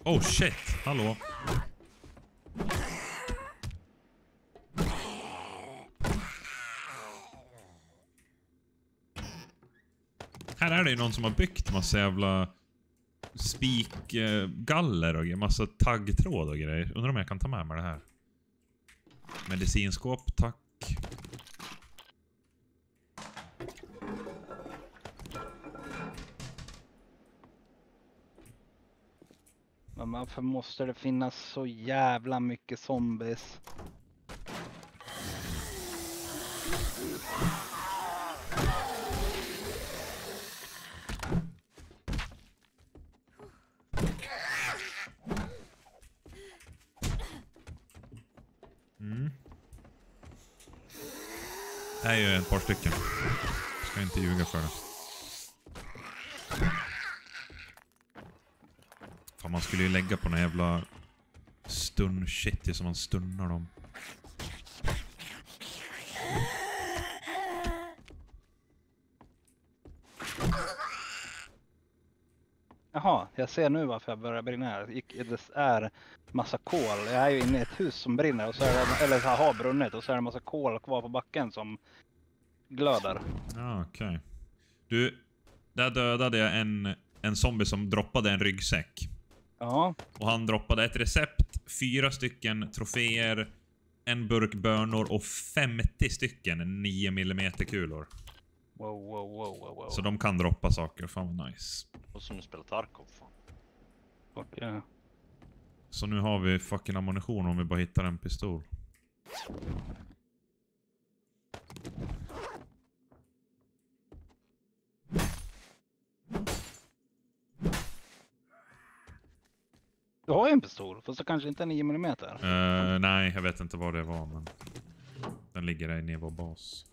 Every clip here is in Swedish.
Oh shit, hallå. Här är det ju någon som har byggt massa jävla spikgaller och massa taggtråd och grejer. Undrar om jag kan ta med mig det här. Medicinskåp, tack. Men varför måste det finnas så jävla mycket zombies? Det här är ju ett par stycken. Ska inte ljuga för det. Fan, man skulle ju lägga på någon jävla stun shit som man stunnar dem. Jaha, jag ser nu varför jag börjar brinna här. Det är massa kol. Jag är ju inne i ett hus som brinner och så är det, eller så har brunnit och så är det massa kol kvar på backen som glöder. Ja, okej. Du, där dödade jag en zombie som droppade en ryggsäck. Ja. Och han droppade ett recept, 4 stycken troféer, en burk bönor och 50 stycken 9 mm kulor. Wow. Så de kan droppa saker, fan vad nice. Och som spelar Tarkov, fan. Fuck yeah. Så nu har vi fucking ammunition om vi bara hittar en pistol. Du har ju en pistol, fast så kanske inte 9 mm. Nej, jag vet inte vad det var, men den ligger där inne i vår bas.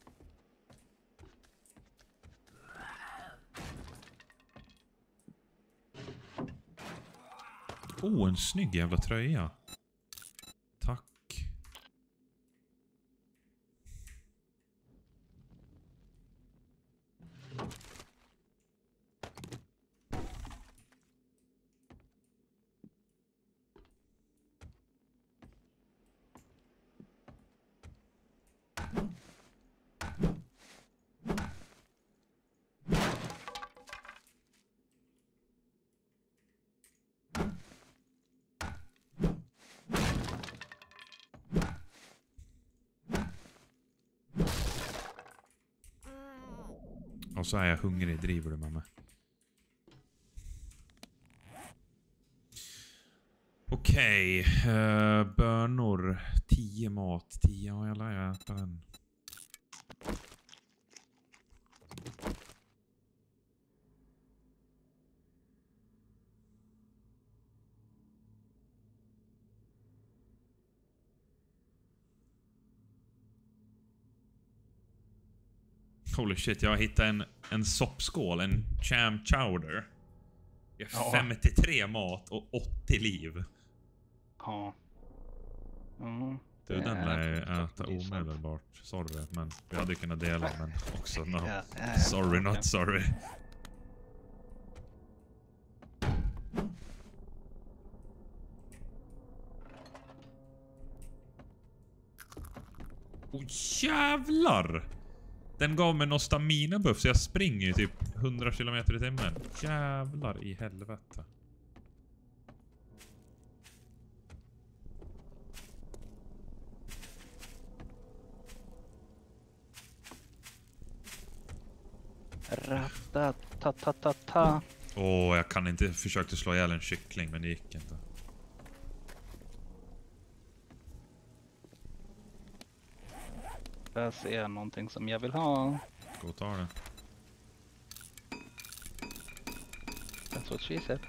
Oh, en snygg jävla tröja. Tack. Och så är jag hungrig, driver du med mig? Okej, bönor. 10 mat. 10, ja, jag lär äta den. Holy shit, jag har hittat en soppskål, en cham chowder. Jag har 53 mat och 80 liv. Ja. Du, den lär jag äta omedelbart. Sorry, men vi hade kunnat dela, men också no. Sorry, not sorry. Oh jävlar! Den gav mig någon stamina-buff så jag springer ju typ 100 km i timmen. Jävlar i helvete. Ratatatata. Jag kan inte försöka slå ihjäl en kyckling, men det gick inte. Jag ser någonting som jag vill ha. Gå och ta det. That's what she said.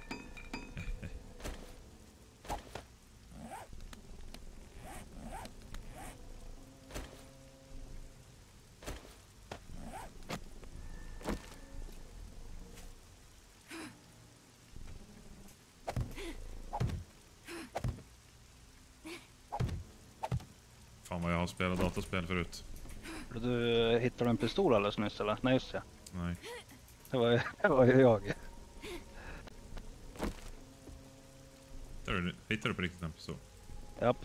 Fan vad jag har spelat dataspel förut. Du hittade en pistol alldeles nyss eller? Nej just det. Nej. Det var ju jag. Hittar du på riktigt en pistol? Japp.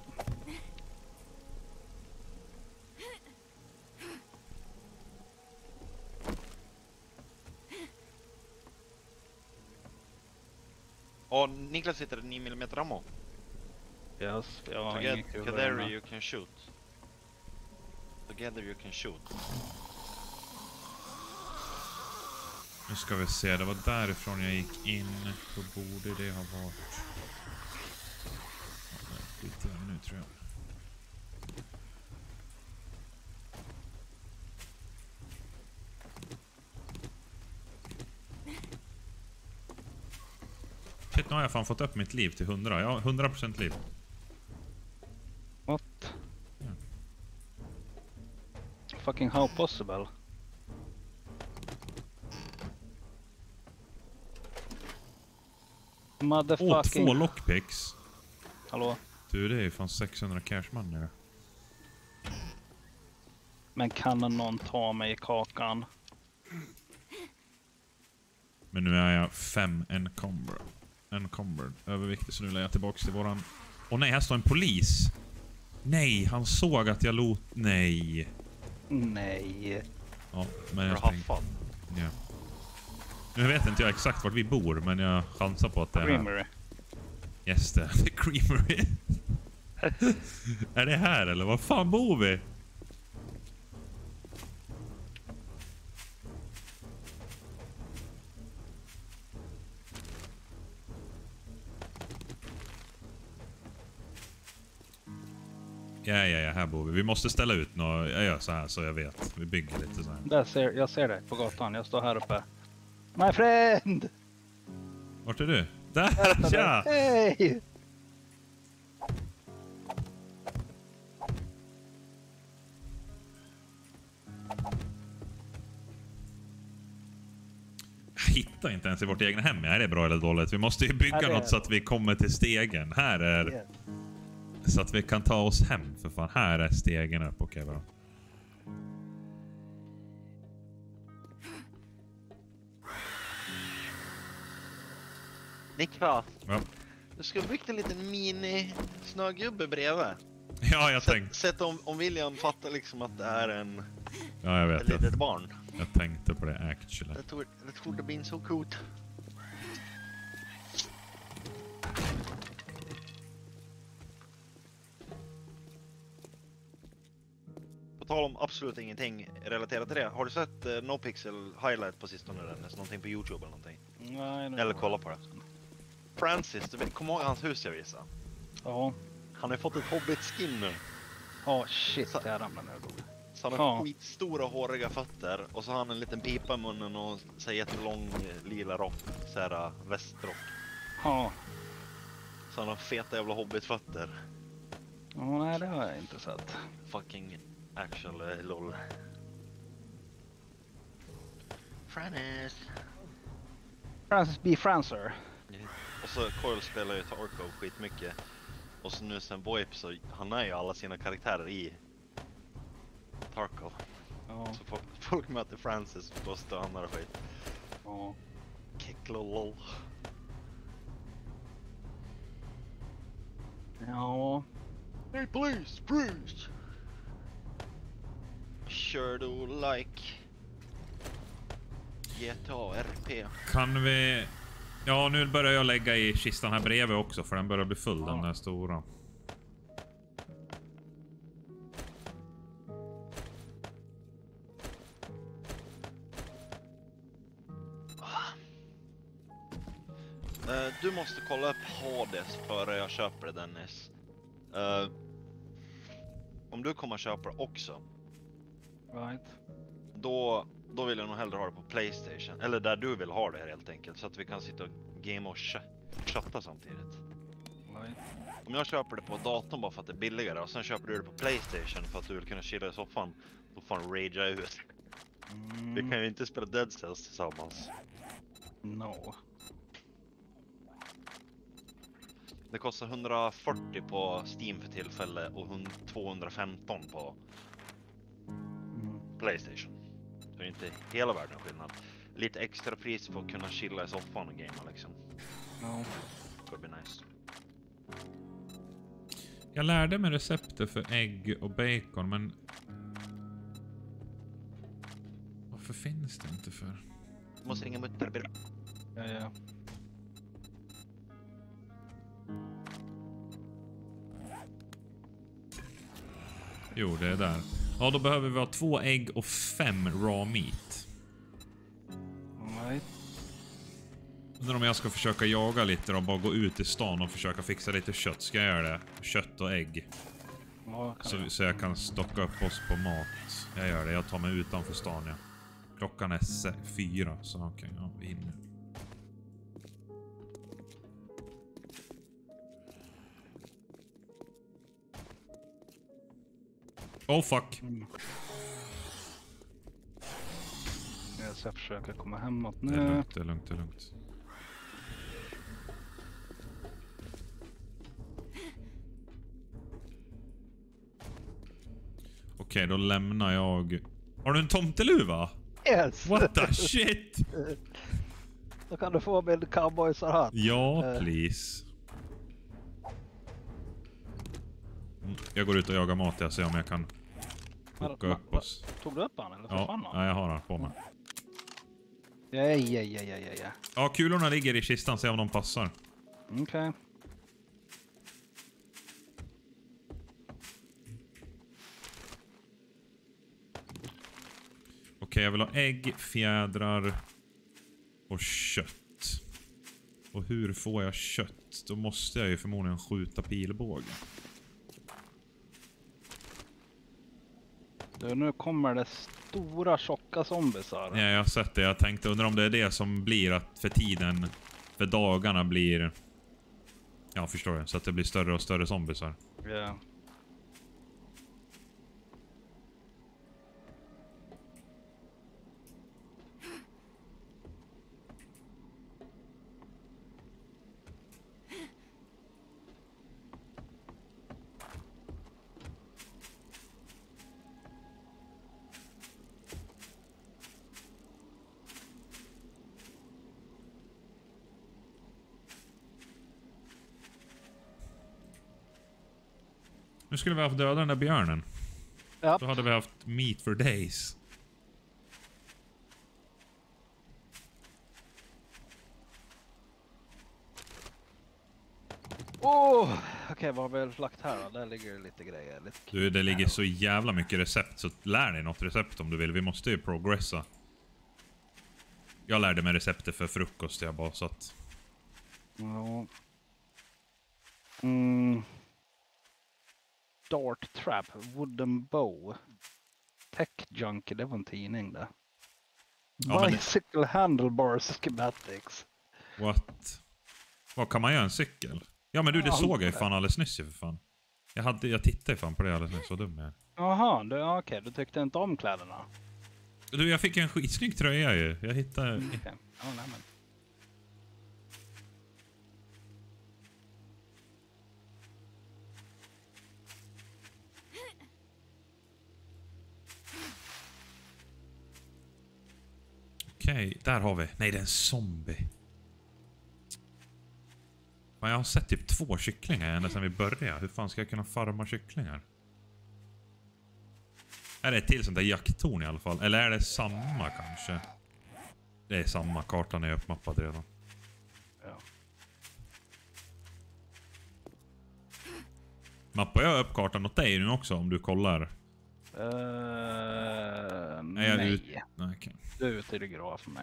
Och Niklas hittar 9 mm ammo. Yes, jag har ingen kul Together hemma. you can shoot. Together you can shoot. Nu ska vi se, det var därifrån jag gick in. Då borde det ha varit... Ja, skiter jag nu tror jag. Shit, nu har jag fan fått upp mitt liv till 100. Jag har 100% liv. What? Ja. Fucking how possible? Motherfucking... 2 lockpicks. Hallå? Du, det är ju fan 600 cash money. Men kan någon ta mig i kakan? Men nu är jag 5 encumbered. Överviktig, så nu lägger jag tillbaka till våran... Åh nej, här står en polis! Nej, han såg att jag Nej. Nej. Ja, men jag Bra tänkte... haffad. Ja. Nu vet inte jag exakt vart vi bor, men jag chansar på att det är här. Creamery. Yes, det är Creamery. Är det här eller? Var fan bor vi? Ja, här bor vi. Vi måste ställa ut något. Jag gör så här så jag vet. Vi bygger lite så här. Jag ser dig på gatan. Jag står här uppe. My friend! Vart är du? Där! Ja! Hej! Jag hittar inte ens i vårt egna hem. Är det bra eller dåligt? Vi måste ju bygga Ja, något så att vi kommer till stegen. Här är... Yes. Så att vi kan ta oss hem för fan. Här är stegen upp. Okej, bra. Niklas, Ja, du ska bygga en liten mini-snögubbe bredvid. ja jag tänkte... Sätt om William fattar liksom att det är Ja, jag ett vet. litet barn. Jag tänkte på det actually. Det tror det blir så coolt. På tal om absolut ingenting relaterat till det. Har du sett NoPixel highlight på sistone eller någonting på YouTube eller någonting? Nej, Eller kolla på det. Francis, kommer du ihåg hans hus jag visade? Ja. Han har fått ett Hobbit-skin nu. Ja, shit. Jag ramlade ner. Så han har skitstora håriga fötter och så har han en liten pipa i munnen och så här jättelång lila rock, så här västrock. Ja. Så han har feta jävla hobbitfötter. Ja, nej, det har jag inte sett. Fucking actual lol. Francis B. Francer. Och så Coil spelar ju Tarkov skitmycket. Och så nu sen VoIP så han är ju alla sina karaktärer i Tarkov. Ja. Så folk möter Francis på stönar och skit. Ja. Kicklolol. Ja. Hey please, Bruce! Sure do like GTA RP. Kan vi... Ja, nu börjar jag lägga i kistan här bredvid också, för den börjar bli full, den där stora. Du måste kolla upp Hades före jag köper det, Dennis. Om du kommer att köpa det också, Right. då vill jag nog hellre ha det på PlayStation. Eller där du vill ha det helt enkelt. Så att vi kan sitta och game och chatta samtidigt. Right. Om jag köper det på datorn bara för att det är billigare och sen köper du det på PlayStation för att du vill kunna chilla i soffan, då får han ragea ut. Vi kan ju inte spela Dead Cells tillsammans. No. Det kostar 140 på Steam för tillfälle och 215 på PlayStation. Det är inte hela världen skillnad. Lite extra pris för att kunna chilla i soffan och gamea liksom. No. Det blir nice. Jag lärde mig receptet för ägg och bacon, men... Varför finns det inte för? Du måste ringa mutter. Ja. Jo, det är där. Ja, då behöver vi ha 2 ägg och 5 raw meat. Nej. Undrar om jag ska försöka jaga lite och bara gå ut i stan och försöka fixa lite kött. Ska jag göra det? Kött och ägg. Ja, Så jag kan stocka upp oss på mat. Jag gör det. Jag tar mig utanför stan, ja. Klockan är 4, så okej. Ja, vi hinner. Oh fuck. Jag ska försöka komma hemåt Det är nu. lugnt, det är lugnt, det är lugnt. Okej, då lämnar jag... Har du en tomteluva? Yes! What the shit? Då kan du få min cowboysarhatt. Ja, please. Jag går ut och jagar mat. Jag ser om jag kan koka upp oss. Tog du upp han eller Ja, försvann han? ja, jag har han på mig. Ja. Ja, kulorna ligger i kistan. Se om de passar. Okej. Okej, jag vill ha ägg, fjädrar och kött. Och hur får jag kött? Då måste jag ju förmodligen skjuta pilbåge. Nu kommer det stora tjocka zombisar. Ja, jag har sett det. Jag tänkte, undrar om det är det som blir att för tiden, för dagarna blir... Ja, förstår jag. Så att det blir större och större zombisar. Ja. Nu skulle vi haft döda den där björnen. Ja. Då hade vi haft meat for days. Okej, vad har vi lagt här då? Där ligger det lite grejer. Lite Du, det ligger så jävla mycket recept, så lär dig något recept om du vill. Vi måste ju progressa. Jag lärde mig receptet för frukost, jag bara så att... Ja. Dart trap, wooden bow. Tech junkie, det var en tidning där. Ja, men- Bicycle handlebars schematics. What? Vad kan man göra en cykel? Ja, men du, det Ja, såg jag ju fan alldeles nyss ju för fan. Jag tittade ju fan på det alldeles nyss, så dum jag är. Jaha, okej, du tyckte inte om kläderna? Du, jag fick en skitsnygg tröja ju. Jag hittade... Okej. Ja, nej men. Okej, där har vi. Nej, det är en zombie. Men jag har sett typ 2 kycklingar ända sedan vi började. Hur fan ska jag kunna farma kycklingar? Är det ett till sånt där jakttorn i alla fall? Eller är det samma kanske? Det är samma. Kartan är uppmappad redan. Ja. Mappar jag upp kartan åt dig nu också om du kollar? Nej. Nej, okej. Du är ute i det grå för mig.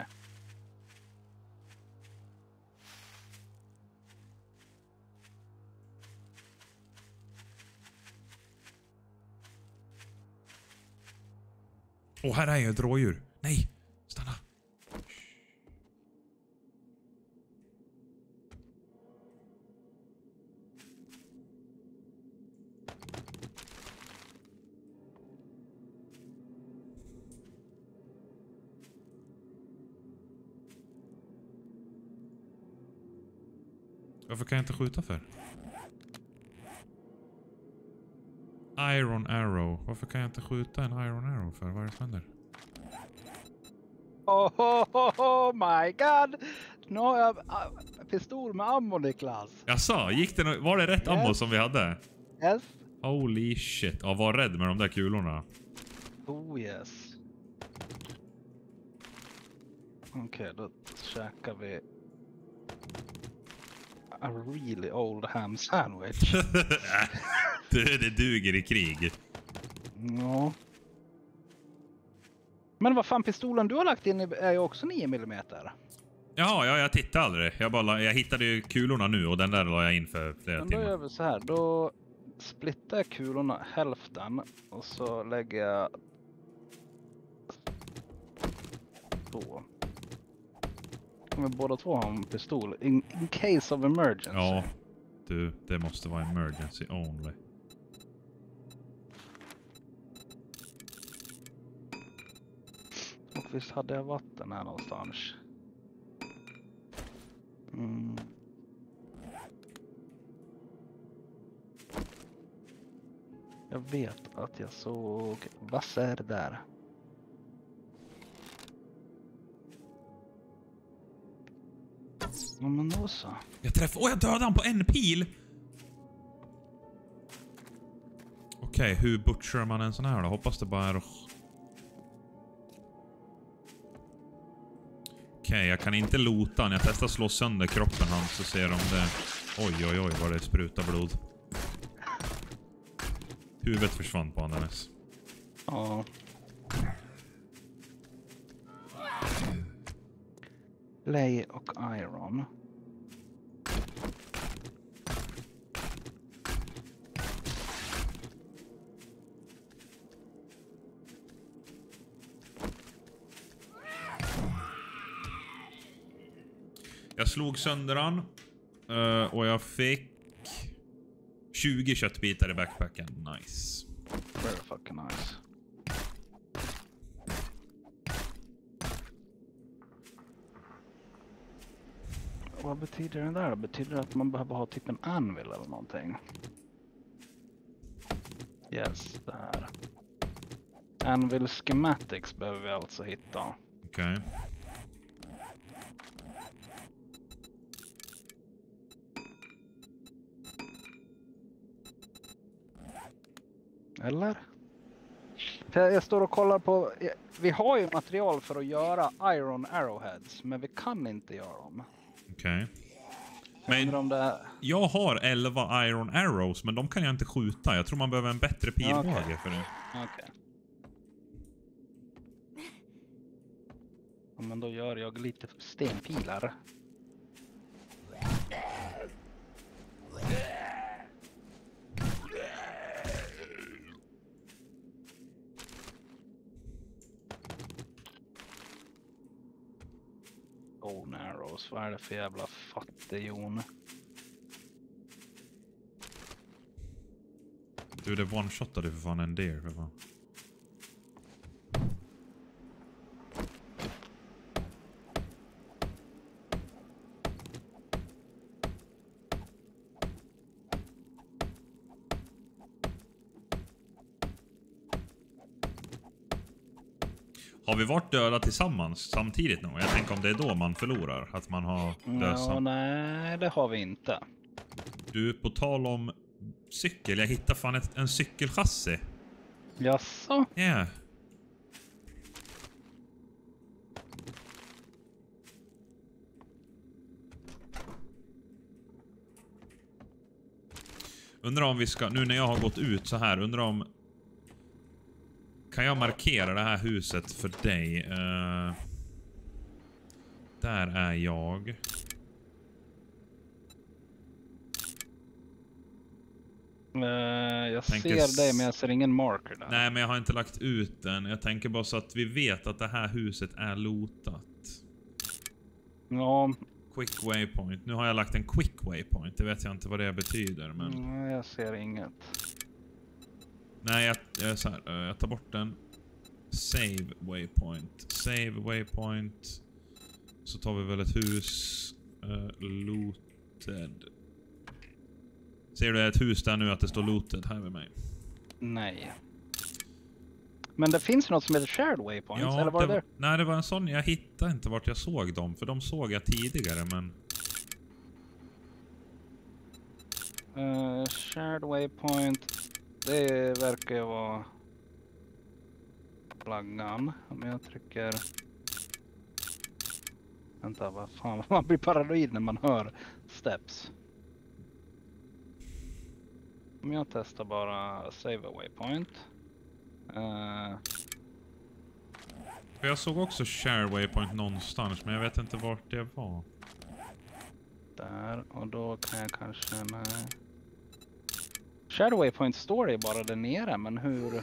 Åh, här är ju ett rådjur. Nej, stanna. Varför kan jag inte skjuta för? Iron arrow. Varför kan jag inte skjuta en iron arrow för? Vad är det som händer? Oh my god! Nu har jag pistol med ammo, Niklas. Jag sa, var det rätt ammo som vi hade? Yes. Holy shit. Ja, var rädd med de där kulorna. Oh yes. Okej, då käkar vi a really old ham sandwich. Det duger i krig. Ja. Men vad fan, pistolen du har lagt in är ju också 9 mm. Ja, jag tittade aldrig. Jag hittade ju kulorna nu och den där la jag in för flera Men då timmar. gör vi så här. Då splittar jag kulorna hälften och så lägger jag så. Kommer båda två ha en pistol in case of emergency. Ja, du, det måste vara emergency only. Och visst hade jag vatten här någonstans. Mm. Jag vet att jag såg... Vad är det där? Ja, men då så. Jag dödade han på en pil! Okej, hur butchar man en sån här då? Hoppas det bara är... Okej, jag kan inte lota han. Jag testar slå sönder kroppen hans så ser de det. Oj, vad det sprutar blod. Huvudet försvann på honom. Ja. Lay och iron. Jag slog sönder han. Och jag fick 20 köttbitar i backpacken. Nice. Very fucking nice. Vad betyder det där? Betyder det att man behöver ha typ en anvil eller någonting? Yes, det här. Anvil schematics behöver vi alltså hitta. Okej. Eller? Jag står och kollar på... Vi har ju material för att göra iron arrowheads, men vi kan inte göra dem. Okej. Men Men jag har 11 iron arrows, men de kan jag inte skjuta. Jag tror man behöver en bättre pilbåge Okej. för det. Okej. Ja, men då gör jag lite stenpilar. Golden arrows, vad är det för jävla fattighjon? Du, det one-shotade för fan en deer för fan. Har vi varit döda tillsammans samtidigt nu? Jag tänker om det är då man förlorar. Att man har löst. Ja, nej, det har vi inte. Du, på tal om cykel. Jag hittade fan en cykelchassi. Jaså? Ja. Yeah. Undrar om vi ska... Nu när jag har gått ut så här. Undrar om... Kan jag markera det här huset för dig? Där är jag. Jag ser dig, men jag ser ingen marker där. Nej, men jag har inte lagt ut den. Jag tänker bara så att vi vet att det här huset är lootat. Ja. Quick waypoint. Nu har jag lagt en quick waypoint. Det vet jag inte vad det betyder, men... Jag ser inget. Nej, jag så här, jag tar bort den. Save waypoint. Save waypoint. Så tar vi väl ett hus. Looted. Ser du ett hus där nu att det står looted här med mig? Nej. Men det finns något som heter shared waypoints, Ja, eller var det där? Nej, det var en sån. Jag hittade inte vart jag såg dem. För de såg jag tidigare, men... Shared waypoint. Det verkar ju vara flaggan. Om jag trycker... Vänta, vad fan. Man blir paranoid när man hör steps. Om jag testar bara save a waypoint. För jag såg också share waypoint någonstans, men jag vet inte vart det var. Där, och då kan jag kanske... Nej. Share waypoint står ju bara där nere, men hur...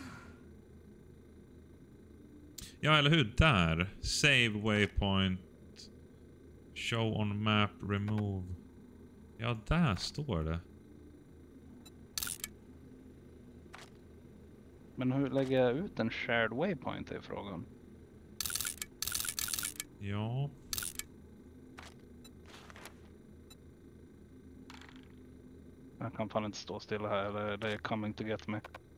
Ja, eller hur? Där. Save waypoint. Show on map, remove. Ja, där står det. Men hur lägger jag ut en shared waypoint i frågan? Ja. Jag kan fan inte stå stilla här, eller det är coming to get me.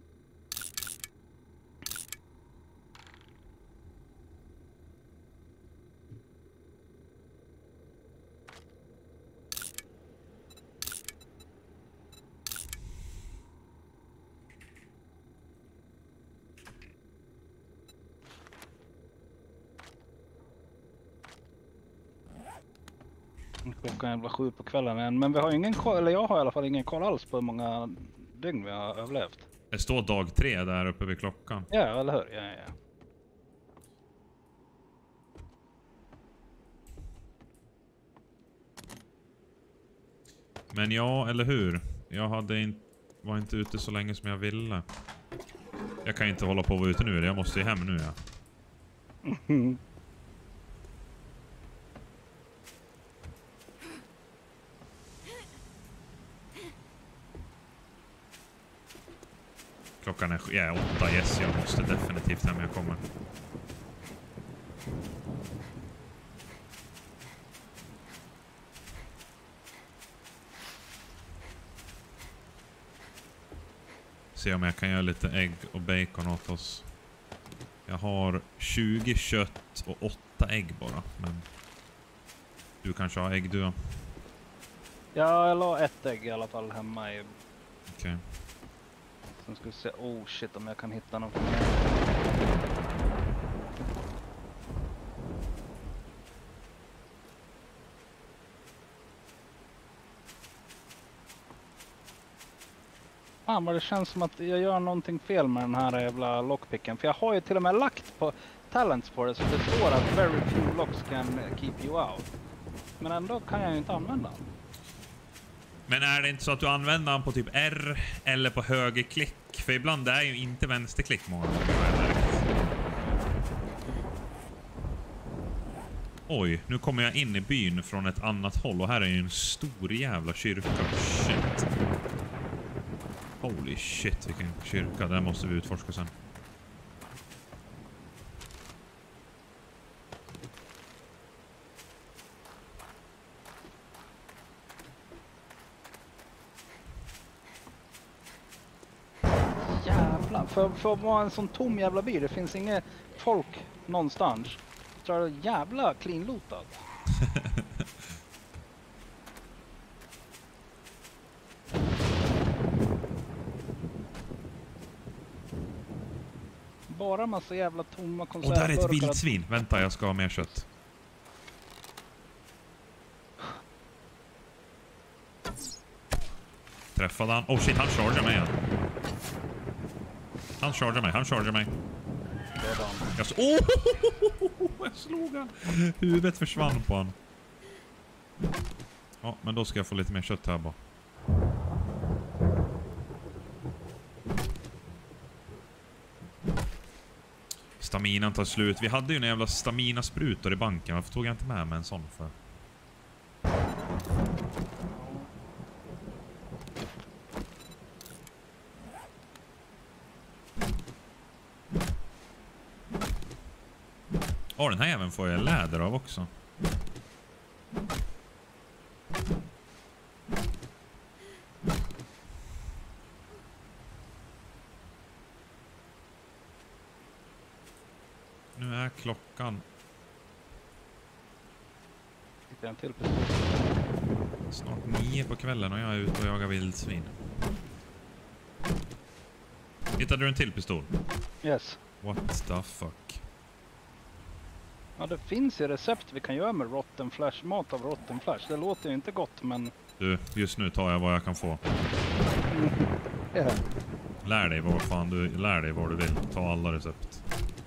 Klockan är 7 på kvällen än, men vi har ingen koll, eller jag har i alla fall ingen koll alls på hur många dygn vi har överlevt. Det står dag 3 där uppe vid klockan. Ja, eller hur? Ja. Men ja, eller hur? Jag var inte ute så länge som jag ville. Jag kan inte hålla på att vara ute nu, jag måste ju hem nu, ja. Klockan är 8, yes, jag måste definitivt hem, jag kommer. Se om jag kan göra lite ägg och bacon åt oss. Jag har 20 kött och 8 ägg bara, men du kanske har ägg, du? Ja, jag la ett ägg i alla fall hemma i... Okej. Sen ska vi se, oh shit, om jag kan hitta något. Fan vad det känns som att jag gör någonting fel med den här jävla lockpicken. För jag har ju till och med lagt på talents på det, så det står att very few locks can keep you out. Men ändå kan jag ju inte använda den. Men är det inte så att du använder den på typ R eller på högerklick? För ibland är ju inte vänsterklick många gånger, har jag märkt. Oj, nu kommer jag in i byn från ett annat håll och här är ju en stor jävla kyrka. Shit. Holy shit, vilken kyrka. Där måste vi utforska sen. Jävlar, för att vara en sån tom jävla by, det finns inget folk någonstans. Så är det jävla clean-lootat. Bara massa jävla tomma konservburkar. Och där är ett vildsvin. Vänta, jag ska ha mer kött. Träffade han. Oh shit, han chargear mig igen. Han chargear mig. Jag slog han. Huvudet försvann på han. Ja, men då ska jag få lite mer kött här bara. Staminan tar slut. Vi hade ju en jävla stamina-sprutor i banken. Varför tog jag inte med mig en sån för? Den här även får jag läder av också. Nu är klockan. Fick jag en till precis. Snart 9 på kvällen och jag är ute och jagar vildsvin. Hittade du en till pistol? Yes. What the fuck? Ja, det finns ju recept vi kan göra med rotten flash. Mat av rotten flash. Det låter ju inte gott, men... Du, just nu tar jag vad jag kan få. Ja. Lär dig vad du vill. Ta alla recept.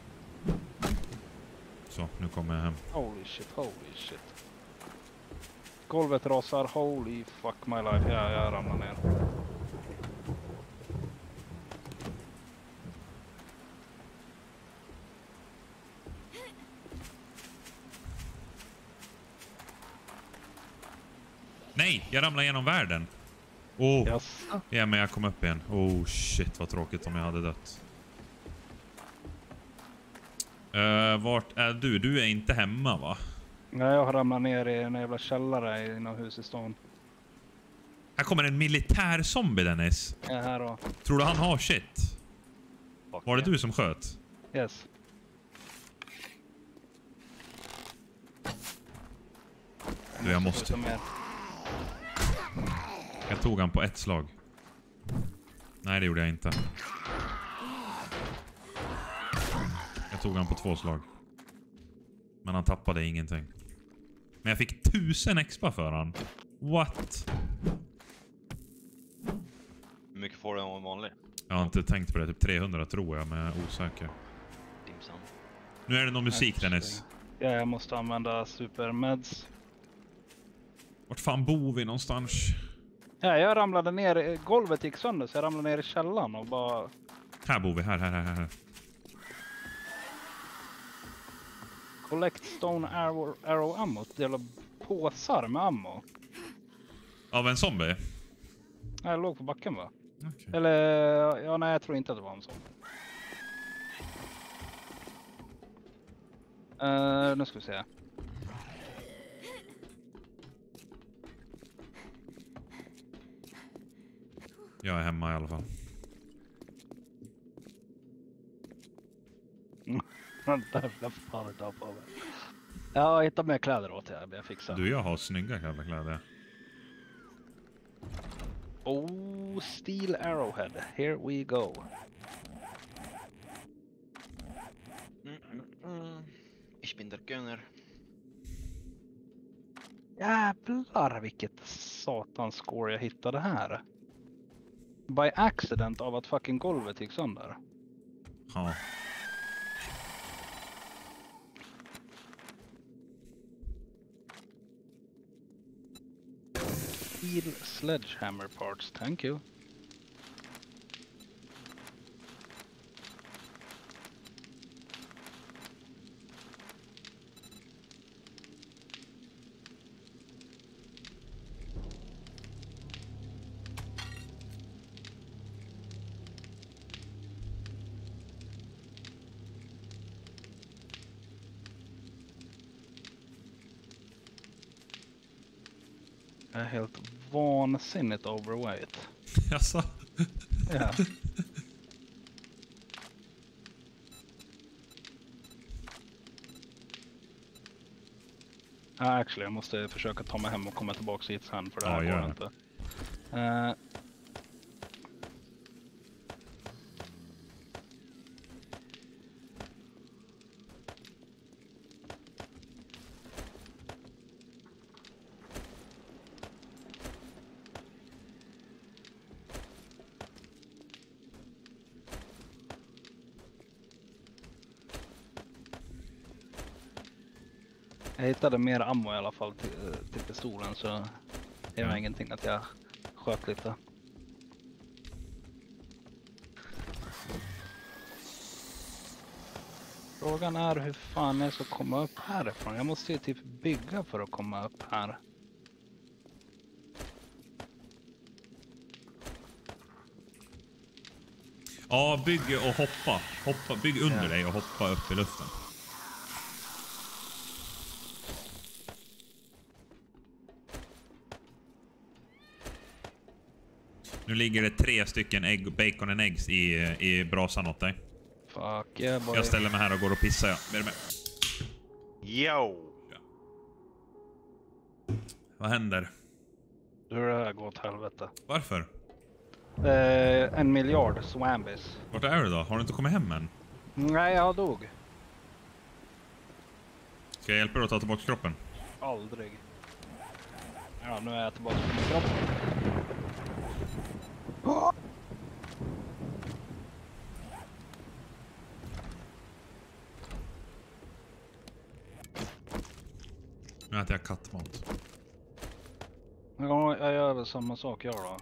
Så, nu kommer jag hem. Holy shit. Golvet rasar. Holy fuck my life. Ja, jag ramlar ner. Nej, jag ramlade genom världen. Yes. Ja, men jag kom upp igen. Oh shit, vad tråkigt om jag hade dött. Vart är du? Du är inte hemma, va? Nej, jag har ramlat ner i en jävla källare i något hus i stan. Här kommer en militär zombie, Dennis. Jag är här då. Tror du han har shit? Fuck Var det yeah. du som sköt? Yes. Du, jag måste... Jag tog han på ett slag. Nej, det gjorde jag inte. Jag tog han på 2 slag. Men han tappade ingenting. Men jag fick 1000 expa för han. What? Hur mycket får du om vanlig? Jag har inte tänkt på det. Typ 300 tror jag, men jag är osäker. Dimsan. Nu är det någon musik, Dennis. Ja, jag måste använda supermeds. Vart fan bor vi någonstans? Ja, jag ramlade ner. Golvet gick sönder så jag ramlade ner i källaren och bara... Här bor vi. Här. Collect stone arrow ammo. Det gäller påsar med ammo. Av en zombie? Jag låg på backen, va? Okay. Eller... Ja, nej, jag tror inte att det var en sån. Nu ska vi se. Jag är hemma i alla fall. Vänta, jag fan inte på mig. Jag hittar mer kläder åt jag fixar. Du, jag har snygga jävla kläder. Oh, steel arrowhead. Here we go. Ich bin der Gunner. Jävlar vilket satans score jag hittade här. By accident av att fucking golvet gick sönder. Ja. Steel sledgehammer parts, thank you. Jag är helt vansinnigt overweight. Jaså? Ja. Actually, jag måste försöka ta mig hem och komma tillbaka hit sen för det här går inte. Jag hittade mer ammo i alla fall till pistolen så det var ingenting att jag sköt lite. Frågan är hur fan jag ska komma upp härifrån. Jag måste ju typ bygga för att komma upp här. Ja, bygg och hoppa. Bygg under dig och hoppa upp i luften. Nu ligger det 3 stycken bacon and eggs i brasan åt dig. Fuck yeah boy. Jag ställer mig här och går och pissar. Är du med? Yo! Vad händer? Hur det här går åt helvete. Varför? 1 miljard swambis. Vart är du då? Har du inte kommit hem än? Nej, jag dog. Ska jag hjälpa dig att ta tillbaka kroppen? Aldrig. Ja, nu är jag tillbaka på min kropp. Nu äter jag kattmat. Ja, jag gör väl samma sak jag då.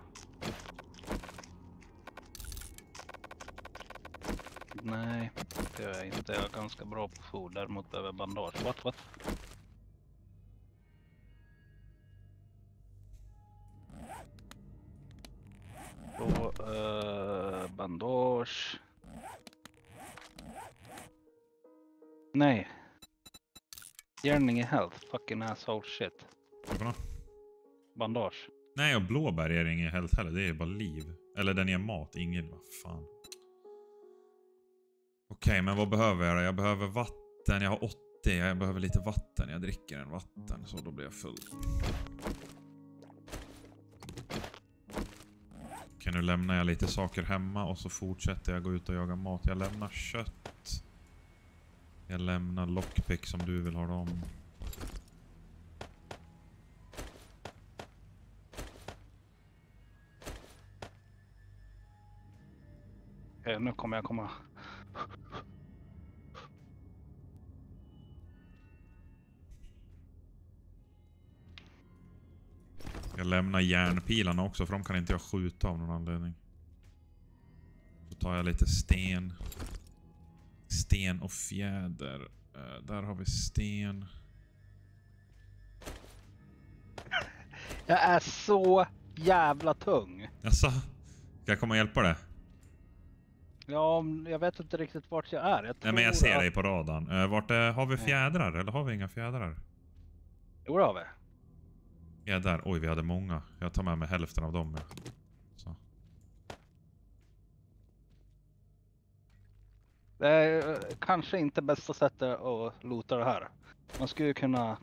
Nej, det är jag inte. Jag är ganska bra på food. Däremot behöver jag bandage. What? Då, bandage. Nej. Gärning i health. Fucking asshole shit. Vadå? Bandage. Nej, och blåbär är ingen helt heller. Det är bara liv. Eller den är mat. Ingen, vad fan. Okej, men vad behöver jag då? Jag behöver vatten. Jag har 80. Jag behöver lite vatten. Jag dricker en vatten. Så då blir jag full. Okej, nu lämnar jag lite saker hemma. Och så fortsätter jag gå ut och jaga mat. Jag lämnar kött. Jag lämnar lockpick som du vill ha dem. Okej, nu kommer jag komma. Jag lämnar järnpilarna också för de kan inte jag skjuta av någon anledning. Så tar jag lite sten. Sten och fjäder. Där har vi sten. Jag är så jävla tung. Jaså? Ska jag komma och hjälpa dig? Ja, jag vet inte riktigt vart jag är. Nej, men jag ser dig på radarn. Har vi fjädrar eller har vi inga fjädrar? Jo, det har vi. Fjädrar. Oj, vi hade många. Jag tar med mig hälften av dem. Ja. Så. Det är kanske inte bästa sättet att loota det här. Man skulle kunna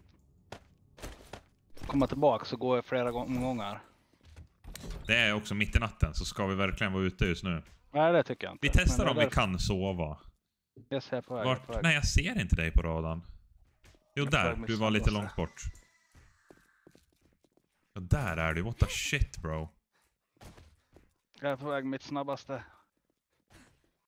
komma tillbaka och gå flera gånger. Det är också mitt i natten så ska vi verkligen vara ute just nu. Nej, det tycker jag inte. Vi testar Men om vi kan sova. Jag ser på väg. Vart? På väg. Nej, jag ser inte dig på radarn. Jo, Jag där. får Du var lite missa. långt bort. Ja, där är du. What the shit, bro. Jag är på väg mitt snabbaste.